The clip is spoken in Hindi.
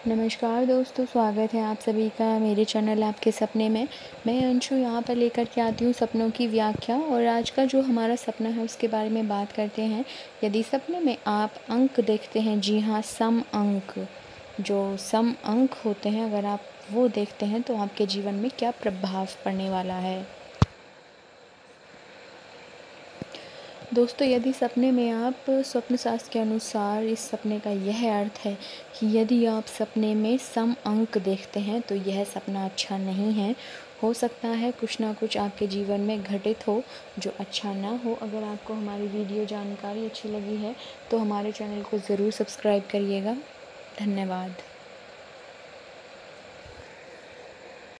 नमस्कार दोस्तों, स्वागत है आप सभी का मेरे चैनल आपके सपने में। मैं अंशु यहाँ पर लेकर के आती हूँ सपनों की व्याख्या। और आज का जो हमारा सपना है उसके बारे में बात करते हैं। यदि सपने में आप अंक देखते हैं, जी हाँ, सम अंक, जो सम अंक होते हैं, अगर आप वो देखते हैं तो आपके जीवन में क्या प्रभाव पड़ने वाला है। दोस्तों, यदि सपने में आप स्वप्न शास्त्र के अनुसार इस सपने का यह अर्थ है कि यदि आप सपने में सम अंक देखते हैं तो यह सपना अच्छा नहीं है। हो सकता है कुछ ना कुछ आपके जीवन में घटित हो जो अच्छा ना हो। अगर आपको हमारी वीडियो जानकारी अच्छी लगी है तो हमारे चैनल को ज़रूर सब्सक्राइब करिएगा। धन्यवाद।